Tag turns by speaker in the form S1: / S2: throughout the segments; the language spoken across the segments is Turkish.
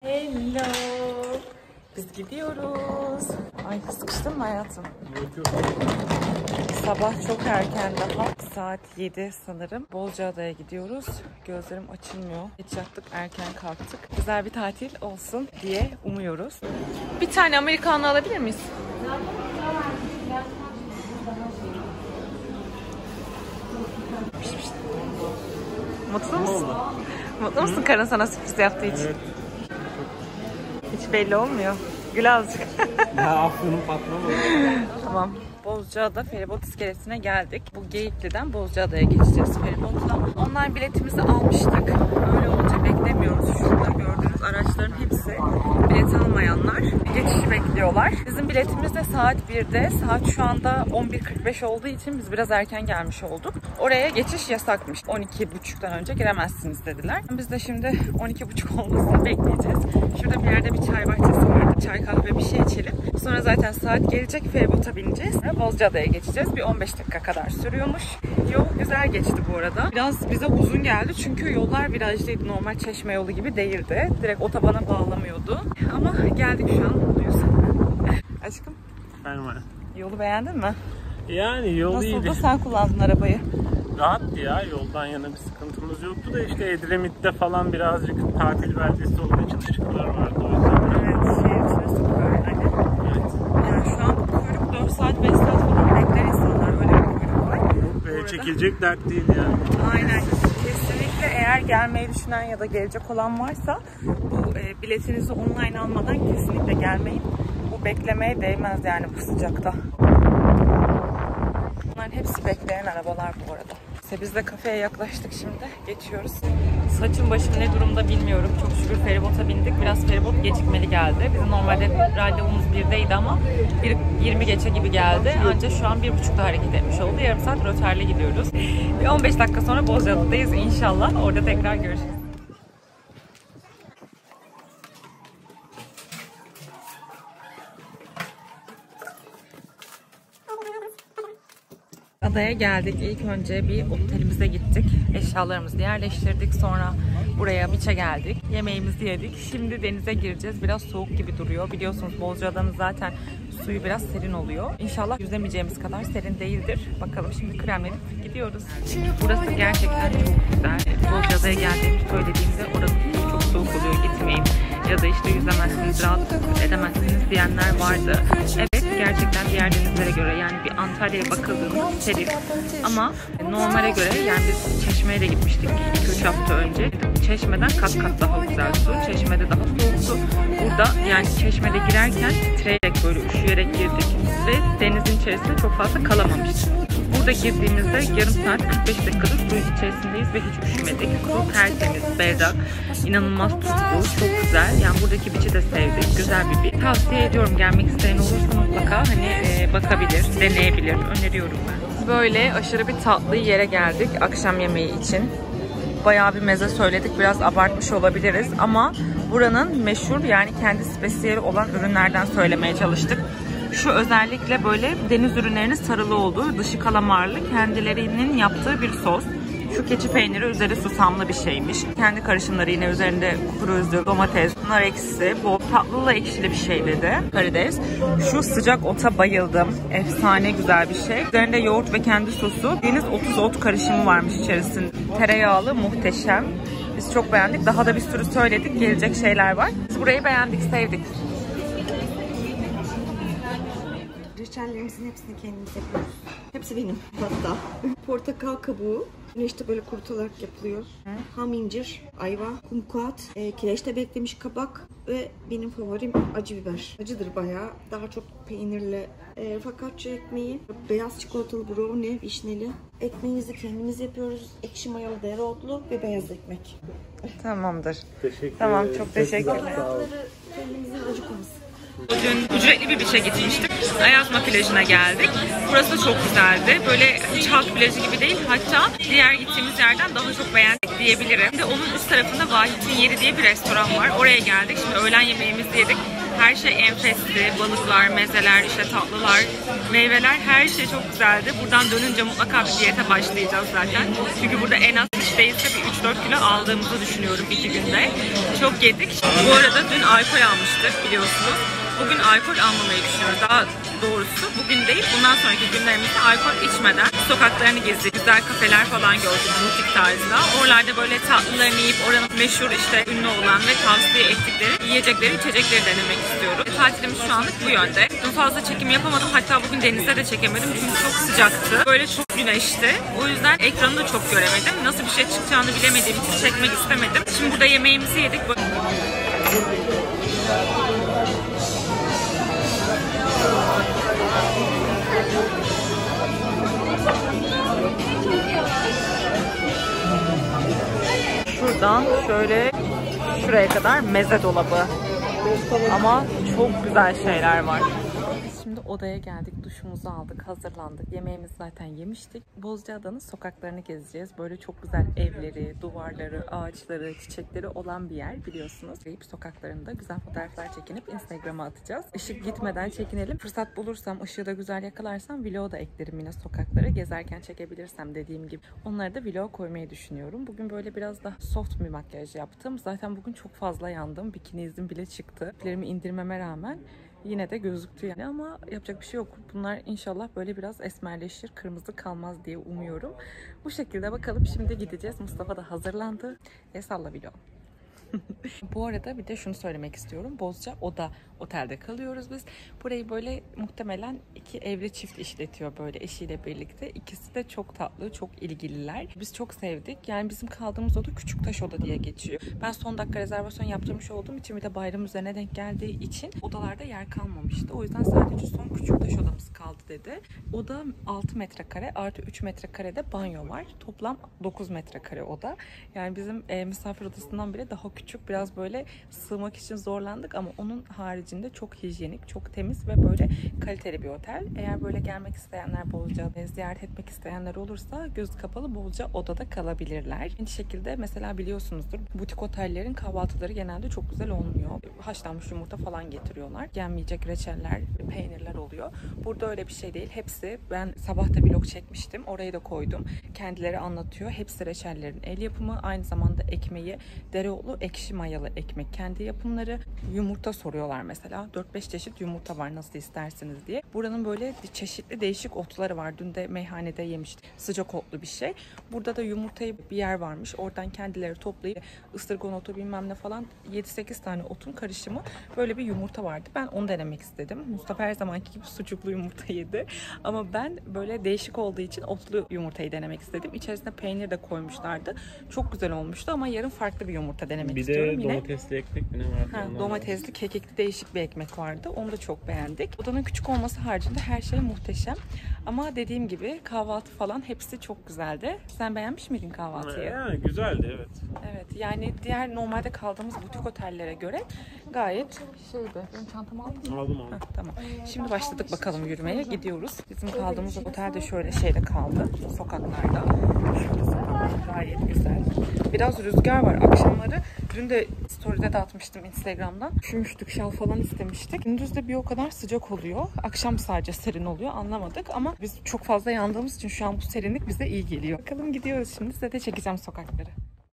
S1: Hello. Biz gidiyoruz. Ay sıkıştın mı hayatım?
S2: Yok.
S1: Sabah çok erken daha. Saat 7 sanırım. Bozcaada'ya gidiyoruz. Gözlerim açılmıyor. Geç yattık, erken kalktık. Güzel bir tatil olsun diye umuyoruz. Bir tane Amerikanlı alabilir miyiz? Mutlu musun? Mutlu musun karın sana sürpriz yaptığı için?
S2: Evet.
S1: Hiç belli olmuyor. Gül azıcık.
S2: Ya aklım patlamadı.
S1: Tamam. Bozcaada feribot iskelesine geldik. Bu Geyikli'den Bozcaada'ya geçeceğiz feribotla. Online biletimizi almıştık. Öyle olunca beklemiyoruz. Şurada gördüğünüz araçların hepsi bilet almayanlar geçişi bekliyorlar. Bizim biletimiz de saat 1'de. Saat şu anda 11:45 olduğu için biz biraz erken gelmiş olduk. Oraya geçiş yasakmış. 12:30'dan önce giremezsiniz dediler. Biz de şimdi 12:30 olmasını bekleyeceğiz. Şurada bir yerde bir çay bahçesi vardı. Çay kahve bir şey içelim. Sonra zaten saat gelecek, feribota bineceğiz. Bozcaada'ya geçeceğiz. Bir 15 dakika kadar sürüyormuş. Yol güzel geçti bu arada. Biraz bize uzun geldi çünkü yollar virajlıydı. Normal Çeşme yolu gibi değildi. Direkt otobana bağlamıyordu. Ama geldik şu an, mutluyuz. Aşkım,
S2: Benim
S1: yolu beğendin mi?
S2: Yani yol iyiydi.
S1: Nasıldı, sen kullandın arabayı?
S2: Rahattı ya. Yoldan yana bir sıkıntımız yoktu da işte Edremit'te falan birazcık tatil beldesi olduğu için ışıklar vardı o yüzden.
S1: Evet, şehir içine süper.
S2: Evet.
S1: Yani şu an bu kuyruk 4 saat 5 saat falan bekler insanlar. Öyle bir kuyruk var.
S2: Çekilecek dert değil yani.
S1: Aynen. Kesinlikle eğer gelmeyi düşünen ya da gelecek olan varsa bu biletinizi online almadan kesinlikle gelmeyin. Bu beklemeye değmez yani bu sıcakta. Bunların hepsi bekleyen arabalar bu arada. İşte biz de kafeye yaklaştık şimdi. Geçiyoruz. Saçım başım ne durumda bilmiyorum. Çok şükür feribota bindik. Biraz feribot gecikmeli geldi. Bizim normalde randevumuz 1'deydi ama 1:20 geçe gibi geldi. Ancak şu an 1:30'da hareket etmiş oldu. Yarım saat rötarla gidiyoruz. Bir 15 dakika sonra Bozcaada'dayız inşallah. Orada tekrar görüşürüz. Adaya geldik. İlk önce bir otelimize gittik. Eşyalarımızı yerleştirdik. Sonra buraya beach'e geldik. Yemeğimizi yedik. Şimdi denize gireceğiz. Biraz soğuk gibi duruyor. Biliyorsunuz Bozcaada'nın zaten suyu biraz serin oluyor. İnşallah yüzemeyeceğimiz kadar serin değildir. Bakalım şimdi kremlenip gidiyoruz. Burası gerçekten çok güzel. Bozcaada'ya geldiğimi söylediğimde orası çok soğuk oluyor, gitmeyin. Ya da işte yüzemezsiniz, rahat edemezsiniz diyenler vardı. Evet, gerçekten diğer denizlere göre yani bir Antalya'ya bakıldığında serin ama normale göre yani biz Çeşme'ye de gitmiştik 2-3 hafta önce. Çeşme'den kat kat daha güzel su. Çeşme'de daha soğuktu. Burada yani Çeşme'de girerken titreyerek böyle üşüyerek girdik ve denizin içerisinde çok fazla kalamamıştık. Burada girdiğimizde yarım saat 45 dakikada suyun içerisindeyiz ve hiç üşümedik. Su tertemiz, berrak, inanılmaz tuzlu, çok güzel. Yani buradaki beach'i de sevdik. Güzel bir beach. Tavsiye ediyorum, gelmek isteyen olursa mutlaka bakabilir, deneyebilir. Öneriyorum ben. Böyle aşırı bir tatlı yere geldik akşam yemeği için. Bayağı bir meze söyledik. Biraz abartmış olabiliriz ama buranın meşhur yani kendi spesiyeli olan ürünlerden söylemeye çalıştık. Şu özellikle böyle deniz ürünlerinin sarılı olduğu, dışı kalamarlı, kendilerinin yaptığı bir sos. Şu keçi peyniri üzeri susamlı bir şeymiş. Kendi karışımları yine üzerinde kuru üzüm, domates, nar ekşisi, bol tatlılı ekşili bir şey dedi. Karides. Şu sıcak ota bayıldım. Efsane güzel bir şey. Üzerinde yoğurt ve kendi sosu. Deniz 30 ot karışımı varmış içerisinde. Tereyağlı, muhteşem. Biz çok beğendik. Daha da bir sürü söyledik. Gelecek şeyler var. Biz burayı beğendik, sevdik.
S3: Reçellerimizin hepsini kendimiz yapıyoruz. Hepsi benim hatta. Portakal kabuğu. Güneşte böyle kurutularak yapılıyor. Ham incir, ayva, kumkuat, kireçte beklemiş kabak ve benim favorim acı biber. Acıdır bayağı. Daha çok peynirli. Fakatça ekmeği, beyaz çikolatalı brownie, vişneli. Ekmeğimizi kendimiz yapıyoruz. Ekşi mayalı dereotlu ve beyaz ekmek.
S1: Tamamdır.
S2: Teşekkür
S1: Tamam, çok teşekkürler.
S3: Hayatları kendimizin acıkımız.
S1: Dün ücretli bir beach'e gitmiştik. Ayazma plajına geldik. Burası da çok güzeldi. Böyle hiç halk plajı gibi değil. Hatta diğer gittiğimiz yerden daha çok beğendik diyebilirim. Bir de onun üst tarafında Vahit'in Yeri diye bir restoran var. Oraya geldik. Şimdi öğlen yemeğimizi yedik. Her şey enfesti. Balıklar, mezeler, işte tatlılar, meyveler, her şey çok güzeldi. Buradan dönünce mutlaka bir diyete başlayacağız zaten. Çünkü burada en az 3 değilse bir 3-4 kilo aldığımızı düşünüyorum 2 günde. Çok yedik. Bu arada dün alkol almıştık biliyorsunuz. Bugün alkol almamayı düşünüyoruz. Daha doğrusu bugün değil, bundan sonraki günlerimizde alkol içmeden sokaklarını gezdik. Güzel kafeler falan gördük butik tarzda. Oralarda böyle tatlılarını yiyip oranın meşhur işte ünlü olan ve tavsiye ettikleri yiyecekleri, içecekleri denemek istiyoruz. Tatilimiz şu anlık bu yönde. Dün fazla çekim yapamadım. Hatta bugün denizde de çekemedim çünkü çok sıcaktı. Böyle çok güneşti. O yüzden ekranı da çok göremedim. Nasıl bir şey çıkacağını bilemediğim için çekmek istemedim. Şimdi burada yemeğimizi yedik. Şuradan şöyle şuraya kadar meze dolabı. Ama çok güzel şeyler var. Şimdi odaya geldik, duşumuzu aldık, hazırlandık. Yemeğimizi zaten yemiştik. Bozcaada'nın sokaklarını gezeceğiz. Böyle çok güzel evleri, duvarları, ağaçları, çiçekleri olan bir yer biliyorsunuz. Sokaklarında güzel fotoğraflar çekinip Instagram'a atacağız. Işık gitmeden çekinelim. Fırsat bulursam, ışığı da güzel yakalarsam vlog da eklerim yine sokakları. Gezerken çekebilirsem dediğim gibi. Onları da vlog koymayı düşünüyorum. Bugün böyle biraz daha soft bir makyaj yaptım. Zaten bugün çok fazla yandım. Bikini izim bile çıktı. İplerimi indirmeme rağmen yine de gözüktü yani, ama yapacak bir şey yok. Bunlar inşallah böyle biraz esmerleşir, kırmızı kalmaz diye umuyorum. Bu şekilde bakalım, şimdi gideceğiz. Mustafa da hazırlandı. Salla vlog. Bu arada bir de şunu söylemek istiyorum. Bozcaada otelde kalıyoruz biz. Burayı böyle muhtemelen 2 evli çift işletiyor böyle eşiyle birlikte. İkisi de çok tatlı, çok ilgililer. Biz çok sevdik. Yani bizim kaldığımız oda Küçüktaş Oda diye geçiyor. Ben son dakika rezervasyon yaptırmış olduğum için, bir de bayram üzerine denk geldiği için odalarda yer kalmamıştı. O yüzden sadece son Küçüktaş odamız kaldı dedi. Oda 6 metrekare artı 3 metrekarede banyo var. Toplam 9 metrekare oda. Yani bizim misafir odasından bile daha küçük, biraz böyle sığmak için zorlandık ama onun haricinde çok hijyenik, çok temiz ve böyle kaliteli bir otel. Eğer böyle gelmek isteyenler, Bozcaada'yı ziyaret etmek isteyenler olursa gözü kapalı Bozcaada'da kalabilirler. Aynı şekilde mesela biliyorsunuzdur, butik otellerin kahvaltıları genelde çok güzel olmuyor. Haşlanmış yumurta falan getiriyorlar. Yenmeyecek reçeller, peynirler oluyor. Burada öyle bir şey değil. Hepsi, ben sabah da vlog çekmiştim. Orayı da koydum. Kendileri anlatıyor. Hepsi reçellerin el yapımı. Aynı zamanda ekmeği dereotlu ekşi mayalı ekmek kendi yapımları. Yumurta soruyorlar mesela. 4-5 çeşit yumurta var, nasıl istersiniz diye. Buranın böyle çeşitli değişik otları var. Dün de meyhanede yemiştik. Sıcak otlu bir şey. Burada da yumurtayı bir yer varmış. Oradan kendileri toplayıp ısırgan otu bilmem ne falan 7-8 tane otun karışımı böyle bir yumurta vardı. Ben onu denemek istedim. Mustafa her zamanki gibi sucuklu yumurta yedi. Ama ben böyle değişik olduğu için otlu yumurtayı denemek istedim. İçerisine peynir de koymuşlardı. Çok güzel olmuştu ama yarın farklı bir yumurta denemek istiyorum.
S2: Bir de domatesli ekmek mi ne vardı?
S1: Domatesli, kekikli değişik bir ekmek vardı. Onu da çok beğendik. Odanın küçük olması haricinde her şey muhteşem. Ama dediğim gibi kahvaltı falan hepsi çok güzeldi. Sen beğenmiş miydin kahvaltıyı?
S2: Güzeldi, evet.
S1: Evet, yani diğer normalde kaldığımız butik otellere göre gayet şeydi. Benim çantamı aldın mı?
S2: Aldım.
S1: Tamam. Şimdi başladık bakalım yürümeye. Gidiyoruz. Bizim kaldığımız otel de şöyle şeyde kaldı. Sokaklarda. Şöyle sokaklar gayet güzel. Biraz rüzgar var akşamları. Dün de story'de de atmıştım Instagram'dan. Üşümüştük, şal falan istemiştik. Gündüz de bir o kadar sıcak oluyor. Akşam sadece serin oluyor, anlamadık ama biz çok fazla yandığımız için şu an bu serinlik bize iyi geliyor. Bakalım gidiyoruz şimdi. Size de çekeceğim sokakları.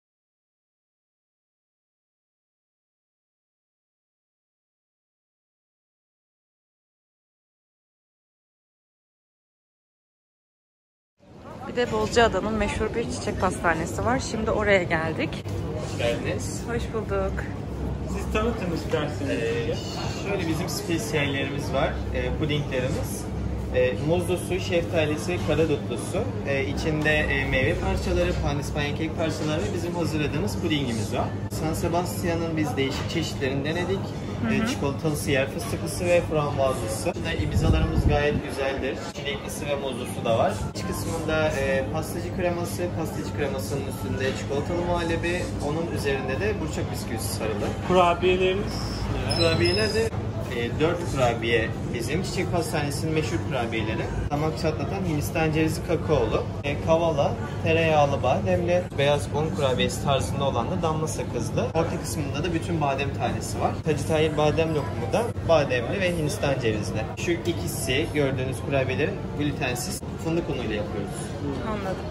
S1: Bir de Bozcaada'nın meşhur bir çiçek pastanesi var. Şimdi oraya geldik.
S4: Hoş geldiniz.
S1: Hoş bulduk.
S2: Siz tanıtın isterseniz.
S4: Şöyle bizim spesiyallerimiz var. Pudinglerimiz. Muzlu su, şeftalisi, karadutlusu. İçinde meyve parçaları, pandispanya kek parçaları ve bizim hazırladığımız pudingimiz var. San Sebastian'ın biz değişik çeşitlerini denedik. Çikolatalısı, yer fıstıklısı ve frambuazlısı. Ibizalarımız gayet güzeldir. Çileklisi ve muzlusu da var. İç kısmında pastacı kreması, pastacı kremasının üstünde çikolatalı muhallebi, onun üzerinde de burçak bisküvisi sarılı.
S2: Kurabiyeleriniz neler?
S4: Kurabiyeler de 4 kurabiye bizim Çiçek Pastanesi'nin meşhur kurabiyeleri. Damak çatlatan Hindistan cevizi kakaolu, kavala, tereyağlı bademli, beyaz un kurabiyesi tarzında olan da damla sakızlı. Orta kısmında da bütün badem tanesi var. Hacı Tahir badem lokumu da bademli ve Hindistan cevizli. Şu ikisi gördüğünüz kurabiyelerin glutensiz fındık unuyla yapıyoruz.
S1: Anladım.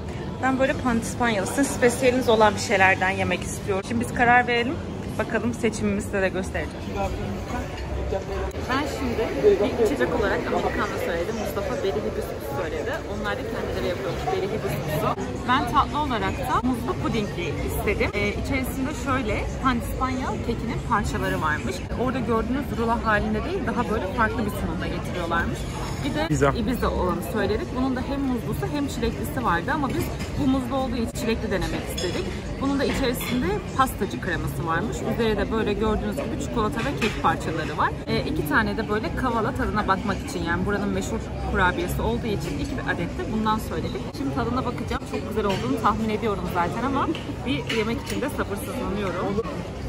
S1: Ben böyle pandispanya'lı, sizin spesiyeliniz olan bir şeylerden yemek istiyorum. Şimdi biz karar verelim. Bakalım seçimimizi size de göstereceğim. Ben şimdi bir içecek olarak Americano söyledim. Mustafa Berry Hibiscus söyledi. Onlar da kendileri yapıyormuş Berry Hibiscus'u. Ben tatlı olarak da muzlu pudingli istedim. İçerisinde şöyle pandispanya kekinin parçaları varmış. Orada gördüğünüz rulo halinde değil, daha böyle farklı bir sunumda getiriyorlarmış. Bir de Ibiza olanı söyledik. Bunun da hem muzlusu hem çileklisi vardı ama biz bu muzlu olduğu için çilekli denemek istedik. Bunun da içerisinde pastacı kreması varmış. Üzerinde böyle gördüğünüz gibi çikolata ve kek parçaları var. 2 tane de böyle kavala, tadına bakmak için, yani buranın meşhur kurabiyesi olduğu için 2 adet de bundan söyledik. Şimdi tadına bakacağım. Çok güzel olduğunu tahmin ediyorum zaten ama bir yemek için de sabırsızlanıyorum.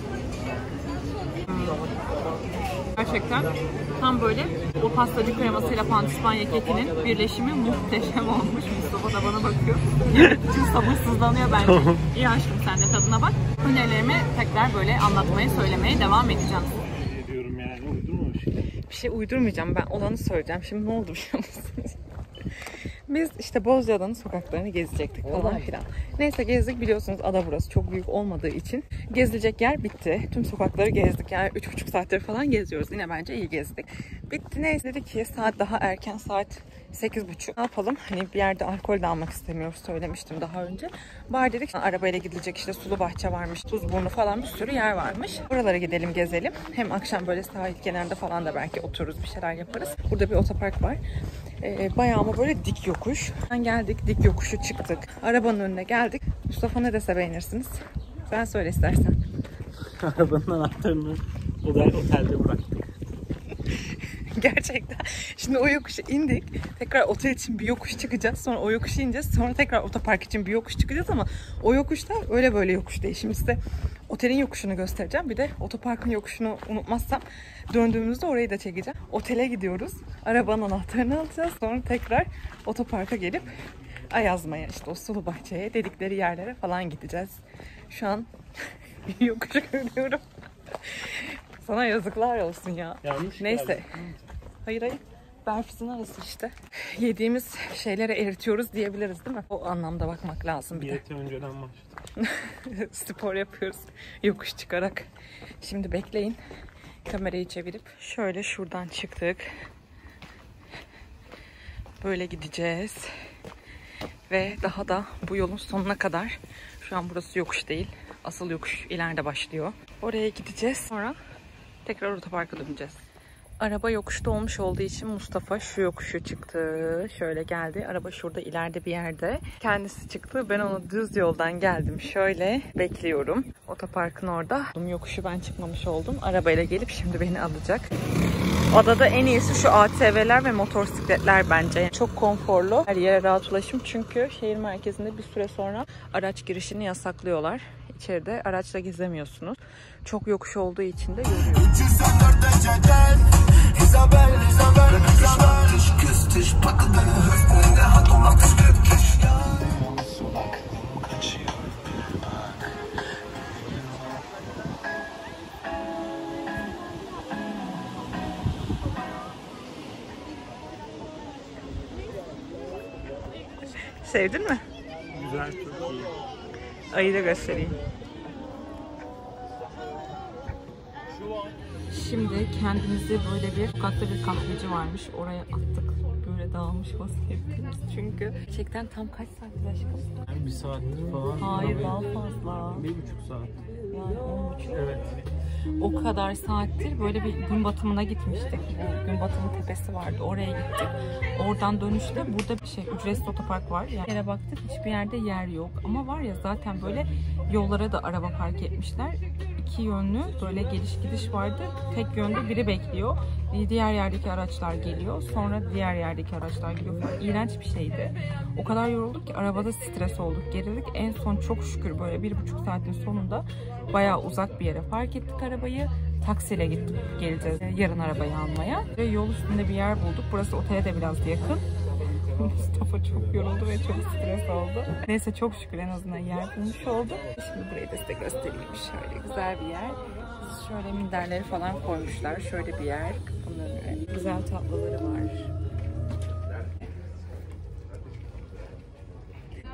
S1: Gerçekten tam böyle o pastacı kremasıyla pandispanya kekinin birleşimi muhteşem olmuş. Mustafa da bana bakıyor. Çünkü sabırsızlanıyor bence. İyi aşkım, sen de tadına bak. Önerilerimi tekrar böyle anlatmaya, söylemeye devam edeceğim.
S2: Diyorum yani, uydurma bir şey.
S1: Bir şey uydurmayacağım, ben olanı söyleyeceğim. Şimdi ne oldu biliyor musunuz? Biz işte Bozcaada'nın sokaklarını gezecektik falan filan. Neyse gezdik, biliyorsunuz ada burası çok büyük olmadığı için gezilecek yer bitti. Tüm sokakları gezdik, yani 3,5 saattir falan geziyoruz. Yine bence iyi gezdik. Bitti, neyse dedik ki saat daha erken, saat 8.30. Ne yapalım? Hani bir yerde alkol de almak istemiyoruz, söylemiştim daha önce. Bari dedik arabayla gidilecek, işte sulu bahçe varmış, Tuzburnu falan bir sürü yer varmış. Buralara gidelim, gezelim. Hem akşam böyle sahil kenarında falan da belki otururuz, bir şeyler yaparız. Burada bir otopark var. Bayağı ama böyle dik yokuş. Geldik, dik yokuşu çıktık. Arabanın önüne geldik. Mustafa ne dese beğenirsiniz? Sen söyle istersen.
S2: Arabanın anahtarını otelde bıraktık.
S1: Gerçekten. Şimdi o yokuşa indik. Tekrar otel için bir yokuş çıkacağız. Sonra o yokuşa ineceğiz. Sonra tekrar otopark için bir yokuş çıkacağız ama o yokuşta öyle böyle yokuş değil. Şimdi size otelin yokuşunu göstereceğim. Bir de otoparkın yokuşunu unutmazsam döndüğümüzde orayı da çekeceğim. Otele gidiyoruz. Arabanın anahtarını alacağız. Sonra tekrar otoparka gelip Ayazma'ya, işte o sulu bahçeye dedikleri yerlere falan gideceğiz. Şu an bir yokuşu görüyorum. Sana yazıklar olsun ya.
S2: Yanlış
S1: neyse.
S2: geldi.
S1: Hayır. Berfis'in arası işte. Yediğimiz şeylere eritiyoruz diyebiliriz değil mi? O anlamda bakmak lazım bir de.
S2: Diyete önceden başladık.
S1: Spor yapıyoruz. Yokuş çıkarak. Şimdi bekleyin. Kamerayı çevirip. Şöyle şuradan çıktık. Böyle gideceğiz. Ve daha da bu yolun sonuna kadar. Şu an burası yokuş değil. Asıl yokuş ileride başlıyor. Oraya gideceğiz. Sonra tekrar otoparka döneceğiz. Araba yokuşta olmuş olduğu için Mustafa şu yokuşu çıktı. Şöyle geldi. Araba şurada ileride bir yerde. Kendisi çıktı. Ben onu düz yoldan geldim. Şöyle bekliyorum. Otoparkın orada. Yokuşu ben çıkmamış oldum. Arabayla gelip şimdi beni alacak. Adada en iyisi şu ATV'ler ve motosikletler bence. Çok konforlu. Her yere rahat ulaşım. Çünkü şehir merkezinde bir süre sonra araç girişini yasaklıyorlar. İçeride araçla gezemiyorsunuz. Çok yokuş olduğu için de yoruyor. Sevdin mi?
S2: Güzel, çok iyi.
S1: Ayı da göstereyim. Şimdi kendimizi böyle bir sokakta bir kahveci varmış. Oraya attık. Böyle dağılmış vaziyetteyiz. Çünkü gerçekten tam kaç saattir aşkım?
S2: Yani 1 saattir falan.
S1: Hayır, daha fazla.
S2: 1,5 saat.
S1: Yani 10.30.
S2: Evet.
S1: O kadar saattir böyle bir gün batımına gitmiştik. Gün batımı tepesi vardı. Oraya gittik. Oradan dönüşte burada bir ücretsiz otopark var. Yani yere baktık, hiçbir yerde yer yok. Ama var ya, zaten böyle yollara da araba park etmişler. 2 yönlü böyle geliş gidiş vardı. Tek yönde biri bekliyor. Diğer yerdeki araçlar geliyor. Sonra diğer yerdeki araçlar geliyor falan. İğrenç bir şeydi. O kadar yorulduk ki arabada stres olduk, gerildik. En son çok şükür böyle 1,5 saatin sonunda bayağı uzak bir yere park ettik arabayı. Taksiyle gittik, geleceğiz yarın arabayı almaya. Ve yol üstünde bir yer bulduk. Burası otele de biraz yakın. Mustafa çok yoruldu ve çok stres oldu. Neyse, çok şükür en azından yer bulmuş olduk. Şimdi burayı da size göstereyim. Şöyle güzel bir yer. Şöyle minderleri falan koymuşlar. Şöyle bir yer. Bunların güzel tatlıları var.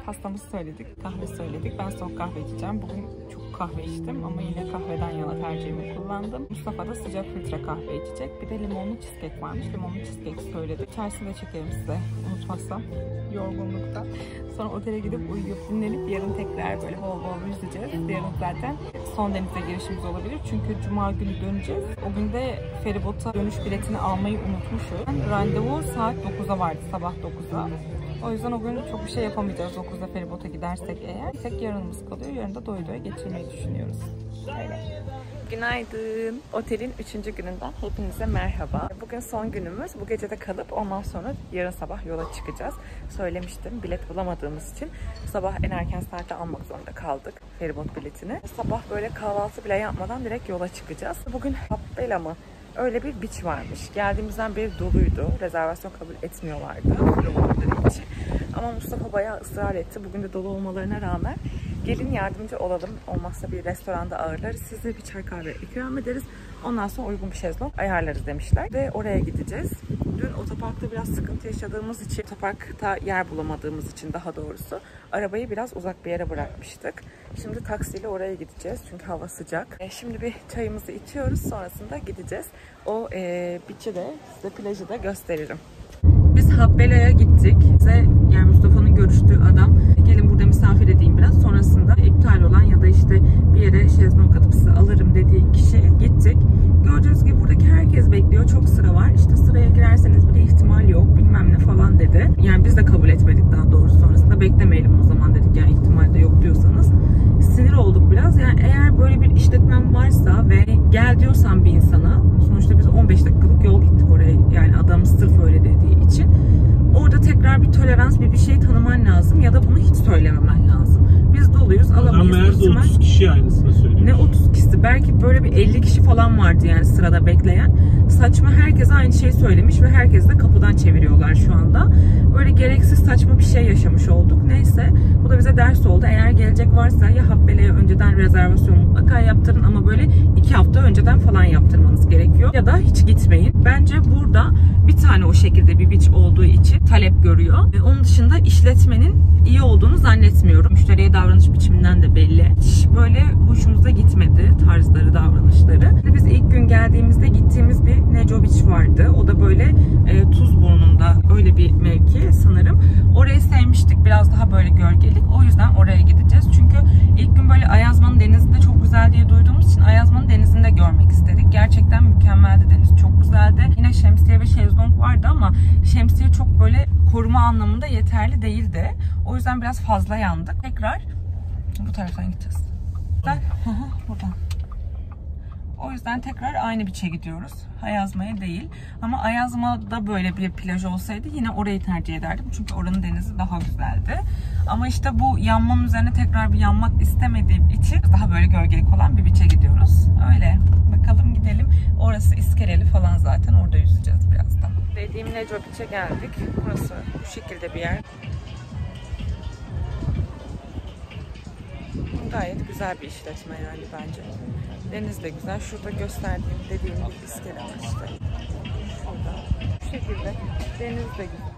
S1: pastamızı söyledik, kahve söyledik. Ben soğuk kahve içeceğim. Bugün çok kahve içtim ama yine kahveden yana tercihimi kullandım. Mustafa da sıcak filtre kahve içecek. Bir de limonlu cheesecake varmış. Limonlu cheesecake söyledik. İçerisini de çekerim size unutmazsam yorgunlukta. Sonra otele gidip uyuyup dinlenip yarın tekrar böyle bol bol yüzeceğiz. Yarın zaten son denize girişimiz olabilir. Çünkü cuma günü döneceğiz. O gün de feribota dönüş biletini almayı unutmuşuz. Randevu saat 9'a vardı, sabah 9'a. O yüzden o gün çok bir şey yapamayacağız 9'da feribota gidersek eğer. Tek yarınımız kalıyor. Yarın da doya doya geçirmeyi düşünüyoruz. Öyle. Günaydın. Otelin 3. gününden hepinize merhaba. Bugün son günümüz. Bu gece de kalıp ondan sonra yarın sabah yola çıkacağız. Söylemiştim, bilet bulamadığımız için sabah en erken saatte almak zorunda kaldık feribot biletini. Sabah böyle kahvaltı bile yapmadan direkt yola çıkacağız. Bugün Habbela mı? Öyle bir beach varmış. Geldiğimizden beri doluydu. Rezervasyon kabul etmiyorlardı. Bulunmadığı için. Ama Mustafa bayağı ısrar etti. Bugün de dolu olmalarına rağmen gelin yardımcı olalım. Olmazsa bir restoranda ağırlarız. Size bir çay kahve ikram ederiz. Ondan sonra uygun bir şezlong ayarlarız demişler. Ve oraya gideceğiz. Dün otoparkta biraz sıkıntı yaşadığımız için, otoparkta yer bulamadığımız için daha doğrusu arabayı biraz uzak bir yere bırakmıştık. Şimdi taksiyle oraya gideceğiz çünkü hava sıcak. Şimdi bir çayımızı içiyoruz, sonrasında gideceğiz. O beach'i de, size plajı da gösteririm. Biz Habbela'ya gittik. Bize yani Mustafa'nın görüştüğü adam gelin burada misafir edeyim biraz. Sonrasında iptal olan ya da işte bir yere şezlong atıp size alırım dediği kişiye gittik. Gördüğünüz gibi buradaki herkes bekliyor. Çok sıra var. İşte sıraya girerseniz bile ihtimal yok bilmem ne falan dedi. Yani biz de kabul etmedik daha doğrusu sonrasında. Beklemeyelim o zaman dedik yani ihtimal de yok diyorsanız. Sinir olduk biraz. Yani eğer böyle bir işletmem varsa ve gel diyorsan bir insana, sonuçta biz 15 dakikalık yol gittik oraya. Yani adam sırf öyle dediği için. Orada tekrar bir tolerans, bir şey tanıman lazım ya da bunu hiç söylememen lazım. Biz doluyuz, alamayız.
S2: Adam meğerse 30 kişi aynısını söylüyor.
S1: Ne 30 kişi? Belki böyle bir 50 kişi falan vardı yani sırada bekleyen. Saçma, herkes aynı şeyi söylemiş ve herkes de kapıdan çeviriyorlar şu anda. Böyle gereksiz saçma bir şey yaşamış olduk. Neyse, bu da bize ders oldu. Eğer gelecek varsa ya Habbela'ya önceden rezervasyon mutlaka yaptırın ama böyle 2 hafta önceden falan yaptırmanız gerekiyor. Ya da hiç gitmeyin. Bence burada bir tane o şekilde bir beach olduğu için talep görüyor. Onun dışında işletmenin iyi olduğunu zannetmiyorum. Müşteriye davranış biçiminden de belli. Hiç böyle hoşumuza gitmedi tarzları, davranışları. Biz ilk gün geldiğimizde gittiğimiz bir Neco Beach vardı. O da böyle Tuzburnu'nda öyle bir mevki sanırım. Orayı sevmiştik. Biraz daha böyle gölgelik. O yüzden oraya gideceğiz. Çünkü ilk gün böyle Ayazma'nın denizi de çok güzel diye duyduğumuz için Ayazma'nın denizini de görmek istedik. Gerçekten mükemmeldi deniz. Çok güzeldi. Yine şemsiye ve şezlong vardı ama şemsiye çok böyle koruma anlamında yeterli değildi. O yüzden biraz fazla yandık. Tekrar bu taraftan gideceğiz. Buradan. O yüzden tekrar aynı beach'e gidiyoruz. Ayazma'ya değil. Ama Ayazma'da böyle bir plaj olsaydı yine orayı tercih ederdim. Çünkü oranın denizi daha güzeldi. Ama işte bu yanmanın üzerine tekrar bir yanmak istemediğim için daha böyle gölgelik olan bir beach'e gidiyoruz. Öyle. Bakalım gidelim. Orası iskeleli falan zaten. Orada yüzeceğiz birazdan. Dediğim Neco Beach'e geldik. Burası bu şekilde bir yer. Gayet güzel bir işletme yani bence. Deniz de güzel. Şurada gösterdiğim dediğim bir iskele var işte. Şurada. Bu şekilde. Deniz de güzel.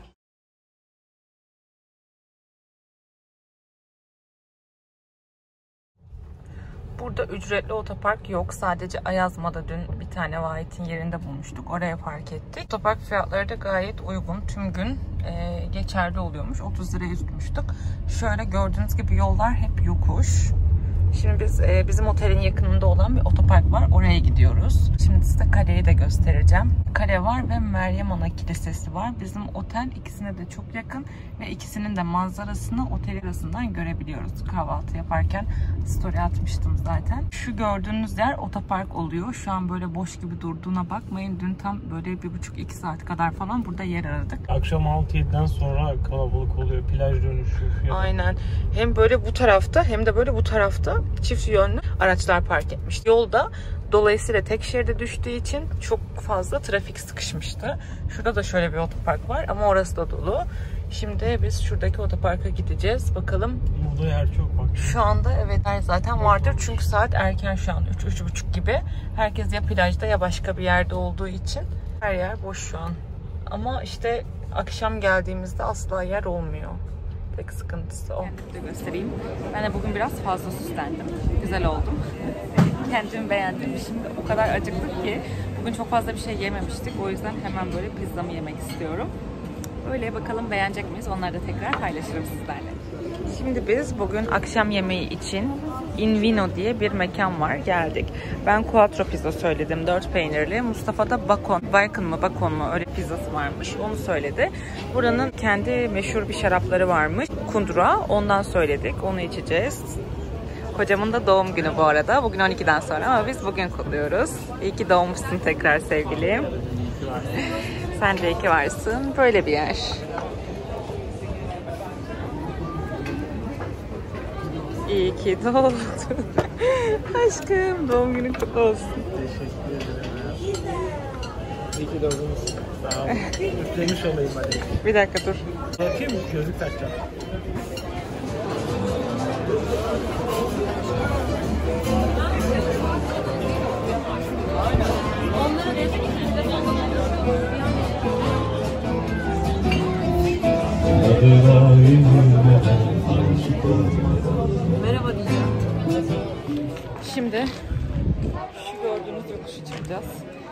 S1: Burada ücretli otopark yok. Sadece Ayazma'da dün bir tane Vahit'in yerinde bulmuştuk. Oraya park ettik. Otopark fiyatları da gayet uygun. Tüm gün geçerli oluyormuş. 30 liraya tutmuştuk. Şöyle gördüğünüz gibi yollar hep yokuş. Şimdi biz bizim otelin yakınında olan bir otopark var. Oraya gidiyoruz. Şimdi size kaleyi de göstereceğim. Kale var ve Meryem Ana Kilisesi var. Bizim otel ikisine de çok yakın ve ikisinin de manzarasını otel arasından görebiliyoruz. Kahvaltı yaparken story atmıştım zaten. Şu gördüğünüz yer otopark oluyor. Şu an böyle boş gibi durduğuna bakmayın. Dün tam böyle 1,5-2 saat kadar falan burada yer aradık.
S2: Akşam 6-7'den sonra kalabalık oluyor. Plaj dönüşü.
S1: Aynen. Hem böyle bu tarafta hem de böyle bu tarafta çift yönlü araçlar park etmiş. Yolda dolayısıyla tek şeride düştüğü için çok fazla trafik sıkışmıştı. Şurada da şöyle bir otopark var ama orası da dolu. Şimdi biz şuradaki otoparka gideceğiz. Bakalım.
S2: Burada yer çok bak.
S1: Şu anda evet zaten vardır çünkü saat erken şu an 3-3.30 gibi. Herkes ya plajda ya başka bir yerde olduğu için her yer boş şu an. Ama işte akşam geldiğimizde asla yer olmuyor. Tek sıkıntısı o. Kendimi göstereyim. Ben de bugün biraz fazla süslendim. Güzel oldum. Kendimi beğendim. Şimdi o kadar acıktık ki bugün çok fazla bir şey yememiştik. O yüzden hemen böyle pizzamı yemek istiyorum. Öyle bakalım beğenecek miyiz? Onları da tekrar paylaşırım sizlerle. Şimdi biz bugün akşam yemeği için In Vino diye bir mekan var. Geldik. Ben Quattro pizza söyledim. 4 peynirli. Mustafa da Bacon mu öyle pizzası varmış. Onu söyledi. Buranın kendi meşhur bir şarapları varmış. Kundura. Ondan söyledik. Onu içeceğiz. Kocamın da doğum günü bu arada. Bugün 12'den sonra ama biz bugün kutluyoruz. İyi ki doğmuşsun tekrar sevgilim. Sen de iyi ki varsın. Böyle bir yer. İyi ki doğdun. Aşkım doğum günün kutlu olsun.
S2: Teşekkür ederim. İyi ki doğdunuz. Sağ olun. Üflemiş olayım hadi.
S1: Bir dakika dur.
S2: Bakayım mı? Gözlük takacağım.
S1: Merhaba diyeceğim. Şimdi şu gördüğünüz yokuşu çıkacağız.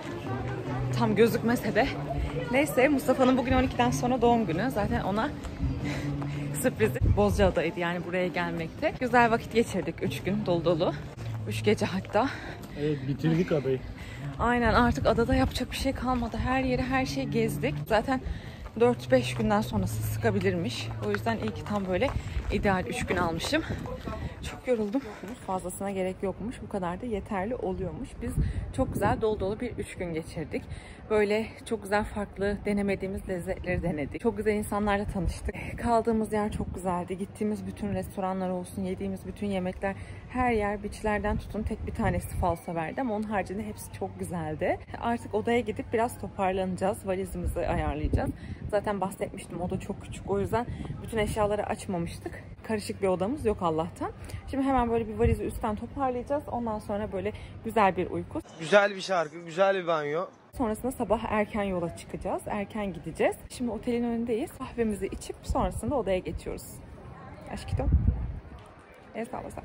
S1: Tam gözükmese de. Neyse Mustafa'nın bugün 12'den sonra doğum günü. Zaten ona sürprizi Bozcaada'ydı yani buraya gelmekte. Güzel vakit geçirdik 3 gün dolu dolu. 3 gece hatta.
S2: Evet bitirdik adayı.
S1: Aynen artık adada yapacak bir şey kalmadı. Her yeri her şeyi gezdik. Zaten 4-5 günden sonrası sıkabilirmiş. O yüzden iyi ki tam böyle ideal 3 gün almışım. Çok yoruldum. Fazlasına gerek yokmuş. Bu kadar da yeterli oluyormuş. Biz çok güzel dolu dolu bir 3 gün geçirdik. Böyle çok güzel farklı denemediğimiz lezzetleri denedik. Çok güzel insanlarla tanıştık. Kaldığımız yer çok güzeldi. Gittiğimiz bütün restoranlar olsun, yediğimiz bütün yemekler, her yer beachlerden tutun tek bir tanesi falso verdi ama onun haricinde hepsi çok güzeldi. Artık odaya gidip biraz toparlanacağız. Valizimizi ayarlayacağız. Zaten bahsetmiştim oda çok küçük. O yüzden bütün eşyaları açmamıştık. Karışık bir odamız yok Allah'tan. Şimdi hemen böyle bir valizi üstten toparlayacağız. Ondan sonra böyle güzel bir uyku.
S5: Güzel bir şarkı, güzel bir banyo.
S1: Sonrasında sabah erken yola çıkacağız. Erken gideceğiz. Şimdi otelin önündeyiz. Kahvemizi içip sonrasında odaya geçiyoruz. Aşkito. Sağ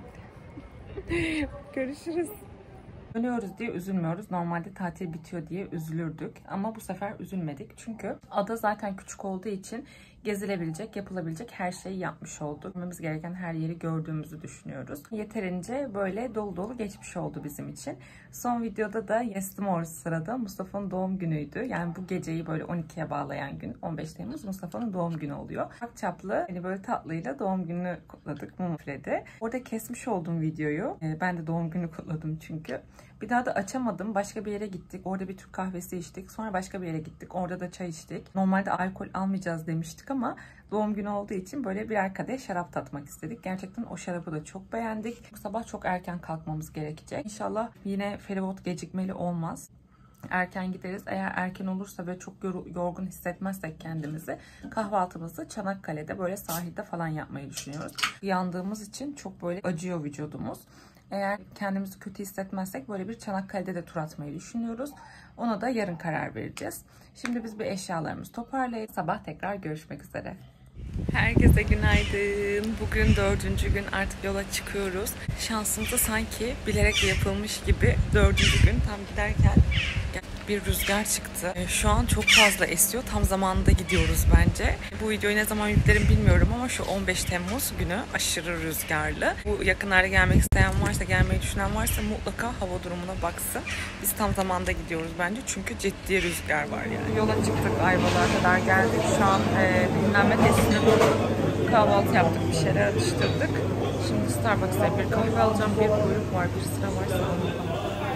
S1: Görüşürüz. Ölüyoruz diye üzülmüyoruz. Normalde tatil bitiyor diye üzülürdük. Ama bu sefer üzülmedik. Çünkü ada zaten küçük olduğu için gezilebilecek, yapılabilecek her şeyi yapmış olduk. Görmemiz gereken her yeri gördüğümüzü düşünüyoruz. Yeterince böyle dolu dolu geçmiş oldu bizim için. Son videoda da Yestimor sırada Mustafa'nın doğum günüydü. Yani bu geceyi böyle 12'ye bağlayan gün 15 Temmuz Mustafa'nın doğum günü oluyor. Akçaplı hani böyle tatlıyla doğum gününü kutladık mum üfledi. Orada kesmiş olduğum videoyu. Ben de doğum günü kutladım çünkü. Bir daha da açamadım. Başka bir yere gittik. Orada bir Türk kahvesi içtik. Sonra başka bir yere gittik. Orada da çay içtik. Normalde alkol almayacağız demiştik ama doğum günü olduğu için böyle birer kadeh şarap tatmak istedik. Gerçekten o şarabı da çok beğendik. Bu sabah çok erken kalkmamız gerekecek. İnşallah yine feribot gecikmeli olmaz. Erken gideriz. Eğer erken olursa ve çok yorgun hissetmezsek kendimizi kahvaltımızı Çanakkale'de böyle sahilde falan yapmayı düşünüyoruz. Yandığımız için çok böyle acıyor vücudumuz. Eğer kendimizi kötü hissetmezsek böyle bir Çanakkale'de de tur atmayı düşünüyoruz. Ona da yarın karar vereceğiz. Şimdi biz bir eşyalarımızı toparlayıp sabah tekrar görüşmek üzere. Herkese günaydın. Bugün 4. gün artık yola çıkıyoruz. Şansımıza sanki bilerek yapılmış gibi 4. gün tam giderken bir rüzgar çıktı. Şu an çok fazla esiyor. Tam zamanında gidiyoruz bence. Bu videoyu ne zaman yüklerim bilmiyorum ama şu 15 Temmuz günü aşırı rüzgarlı. Bu yakınlarda gelmek isteyen varsa, gelmeyi düşünen varsa mutlaka hava durumuna baksın. Biz tam zamanda gidiyoruz bence çünkü ciddi rüzgar var yani. Yola çıktık, Ayvalık'a kadar geldik. Şu an dinlenme testine durduk. Kahvaltı yaptık, bir şeyler atıştırdık. Şimdi Starbucks'ta bir kahve alacağım. Bir kuyruk var, bir sıra var sanırım.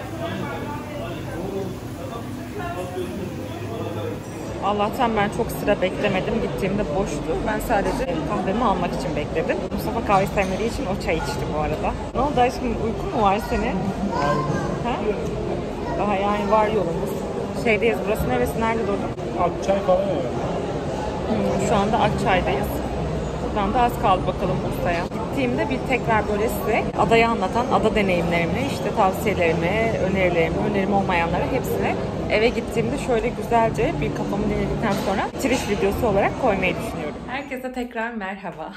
S1: Allah'tan ben çok sıra beklemedim. Gittiğimde boştu. Ben sadece kahvemi almak için bekledim. Mustafa kahve sevmediği için o çay içti bu arada. Ne oldu aşkım? Uykun mu var senin? Ha? Daha yani var yolumuz. Şeydeyiz. Burası neresi? Nerede durduk?
S2: Akçay falan öyle.
S1: Şu anda Akçay'dayız. Buradan da az kaldı bakalım Bursa'ya. Gittiğimde bir tekrar böyle size adayı anlatan ada deneyimlerimi, işte tavsiyelerimi, önerilerimi, önerim olmayanları hepsini eve gittiğimde şöyle güzelce bir kafamı dinledikten sonra bitiriş videosu olarak koymayı düşünüyorum. Herkese tekrar merhaba.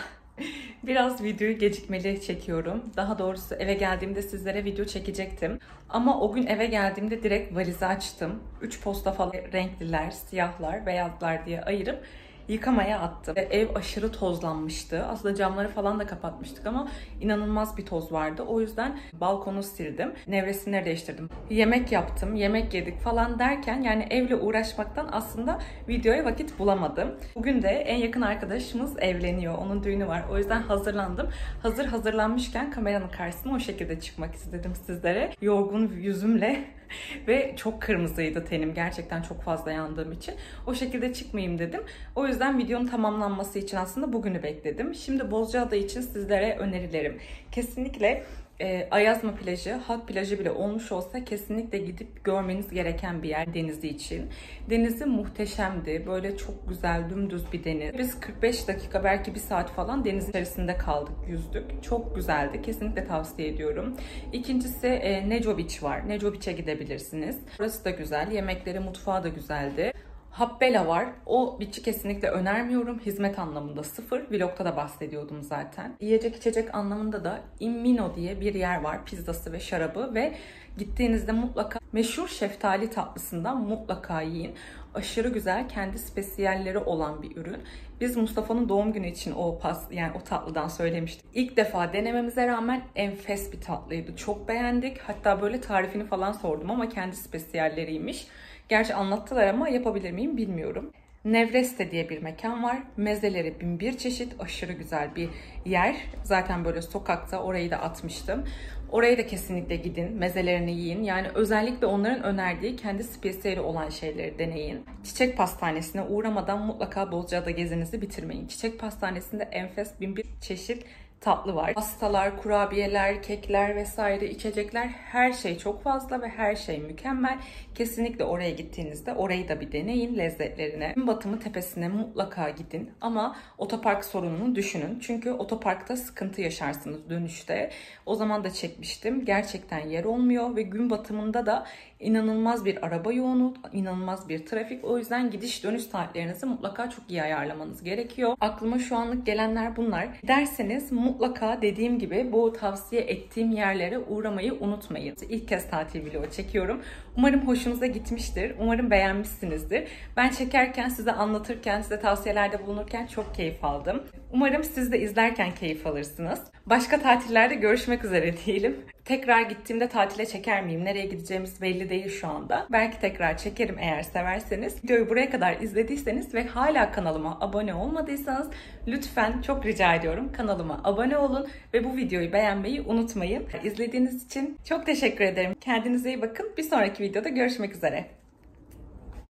S1: Biraz videoyu gecikmeli çekiyorum. Daha doğrusu eve geldiğimde sizlere video çekecektim. Ama o gün eve geldiğimde direkt valizi açtım. 3 posta falan renkliler, siyahlar, beyazlar diye ayırıp yıkamaya attım. Ev aşırı tozlanmıştı. Aslında camları falan da kapatmıştık ama inanılmaz bir toz vardı. O yüzden balkonu sildim. Nevresimleri değiştirdim. Yemek yaptım, yemek yedik falan derken yani evle uğraşmaktan aslında videoya vakit bulamadım. Bugün de en yakın arkadaşımız evleniyor. Onun düğünü var. O yüzden hazırlandım. Hazırlanmışken kameranın karşısına o şekilde çıkmak istedim sizlere. Yorgun yüzümle ve çok kırmızıydı tenim. Gerçekten çok fazla yandığım için. O şekilde çıkmayayım dedim. O yüzden videonun tamamlanması için aslında bugünü bekledim. Şimdi Bozcaada için sizlere önerilerim. Kesinlikle Ayazma plajı, halk plajı bile olmuş olsa kesinlikle gidip görmeniz gereken bir yer denizi için. Denizi muhteşemdi. Böyle çok güzel, dümdüz bir deniz. Biz 45 dakika, belki 1 saat falan deniz içerisinde kaldık, yüzdük. Çok güzeldi. Kesinlikle tavsiye ediyorum. İkincisi Neco Beach var. Neco Beach'e gidebilirsiniz. Burası da güzel. Yemekleri, mutfağı da güzeldi. Habbela var. O beach'i kesinlikle önermiyorum. Hizmet anlamında 0. Vlog'ta da bahsediyordum zaten. Yiyecek içecek anlamında da Immino diye bir yer var. Pizzası ve şarabı ve gittiğinizde mutlaka meşhur şeftali tatlısından mutlaka yiyin. Aşırı güzel, kendi spesiyalleri olan bir ürün. Biz Mustafa'nın doğum günü için o tatlıdan söylemiştik. İlk defa denememize rağmen enfes bir tatlıydı. Çok beğendik. Hatta böyle tarifini falan sordum ama kendi spesiyalleriymiş. Gerçi anlattılar ama yapabilir miyim bilmiyorum. Nevreste diye bir mekan var. Mezeleri 1001 çeşit, aşırı güzel bir yer. Zaten böyle sokakta, orayı da atmıştım. Oraya da kesinlikle gidin, mezelerini yiyin. Yani özellikle onların önerdiği kendi spesiyeli olan şeyleri deneyin. Çiçek Pastanesi'ne uğramadan mutlaka Bozcaada gezinizi bitirmeyin. Çiçek Pastanesi'nde enfes 1001 çeşit tatlı var. Pastalar, kurabiyeler, kekler vesaire, içecekler, her şey çok fazla ve her şey mükemmel. Kesinlikle oraya gittiğinizde orayı da bir deneyin, lezzetlerine. Gün batımı tepesine mutlaka gidin ama otopark sorununu düşünün. Çünkü otoparkta sıkıntı yaşarsınız dönüşte. O zaman da çekmiştim. Gerçekten yer olmuyor ve gün batımında da inanılmaz bir araba yoğunluğu, inanılmaz bir trafik. O yüzden gidiş dönüş saatlerinizi mutlaka çok iyi ayarlamanız gerekiyor. Aklıma şu anlık gelenler bunlar. Derseniz mutlaka dediğim gibi bu tavsiye ettiğim yerlere uğramayı unutmayın. İlk kez tatil vlogu çekiyorum. Umarım hoşunuza gitmiştir. Umarım beğenmişsinizdir. Ben çekerken, size anlatırken, size tavsiyelerde bulunurken çok keyif aldım. Umarım siz de izlerken keyif alırsınız. Başka tatillerde görüşmek üzere diyelim. Tekrar gittiğimde tatile çeker miyim? Nereye gideceğimiz belli değil şu anda. Belki tekrar çekerim eğer severseniz. Videoyu buraya kadar izlediyseniz ve hala kanalıma abone olmadıysanız lütfen, çok rica ediyorum, kanalıma abone olun ve bu videoyu beğenmeyi unutmayın. İzlediğiniz için çok teşekkür ederim. Kendinize iyi bakın. Bir sonraki videoda görüşmek üzere.